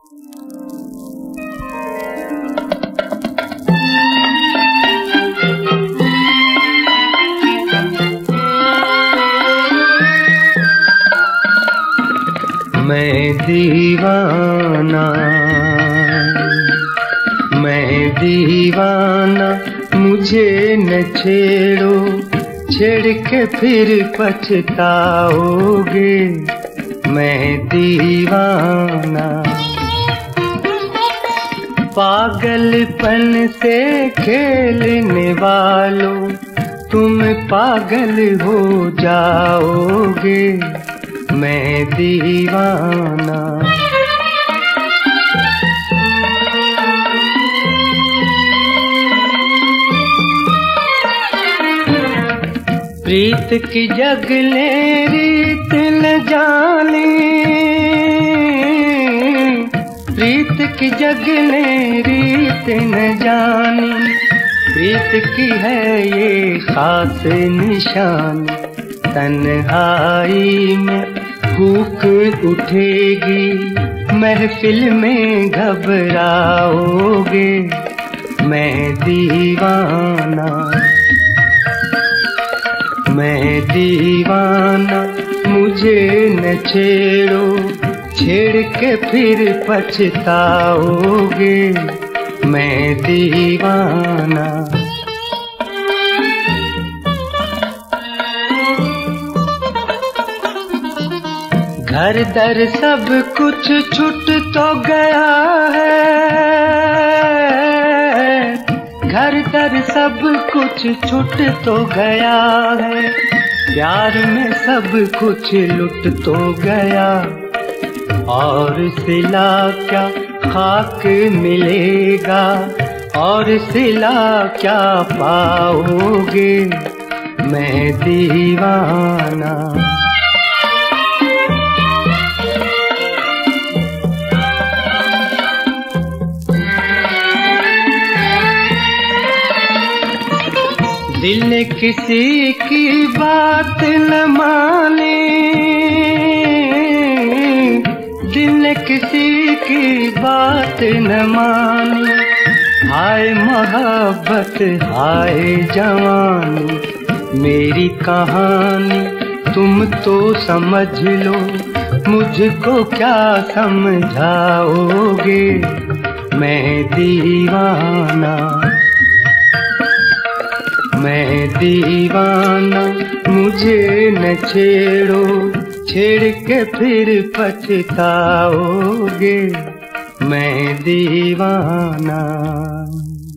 मैं दीवाना, मुझे न छेड़ो, छेड़ के फिर पछताओगे। मैं दीवाना, पागलपन से खेलने वालों, तुम पागल हो जाओगे। मैं दीवाना, प्रीत की जगले रीत न जाने, प्रीत की जगले रीत न जाने, प्रीत की है ये खास निशान। तन्हाई में भूख उठेगी, महफिल में घबराओगे। मैं दीवाना, मैं दीवाना, मुझे न छेड़ो, छेड़ के फिर पछताओगे। मैं दीवाना, घर दर सब कुछ छूट तो गया है, घर दर सब कुछ छूट तो गया है। प्यार में सब कुछ लुट तो गया, और सिला क्या खाक मिलेगा, और सिला क्या पाओगे। मैं दीवाना, दिल ने किसी की बात न माने, दिल ने किसी की बात न माने। हाय मोहब्बत हाय जवानी, मेरी कहानी तुम तो समझ लो, मुझको क्या समझाओगे। मैं दीवाना, मैं दीवाना, मुझे न छेड़ो, छेड़ के फिर पछताओगे। मैं दीवाना।